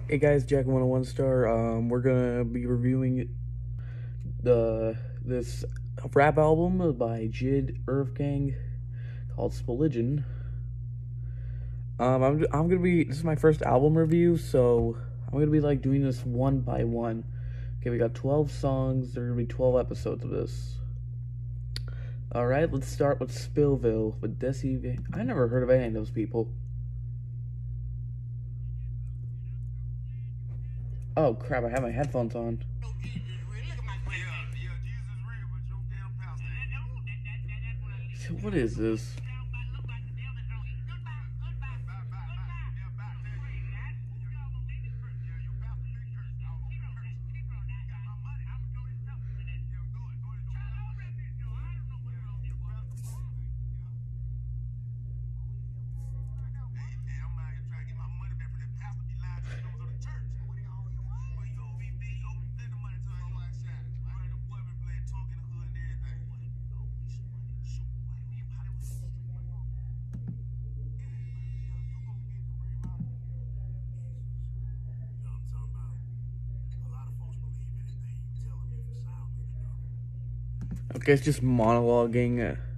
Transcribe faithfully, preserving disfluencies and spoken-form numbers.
Hey guys, Jack one oh one Star. Um, we're gonna be reviewing the this rap album by Jid Irvgang called Spilligion. Um, I'm I'm gonna be this is my first album review, so I'm gonna be like doing this one by one. Okay, we got twelve songs. There are gonna be twelve episodes of this. All right, let's start with Spillville with Desi. I never heard of any of those people. Oh crap! I have my headphones on. So what is this? Okay, it's just monologuing.